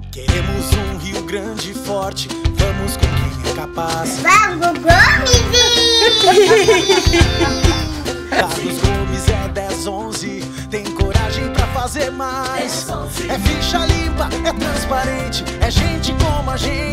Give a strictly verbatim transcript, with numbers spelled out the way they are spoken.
Queremos um Rio Grande forte, vamos com quem é capaz. Vamos, Gomes! Carlos Gomes é dez onze, tem coragem pra fazer mais. É ficha limpa, é transparente, é gente como a gente.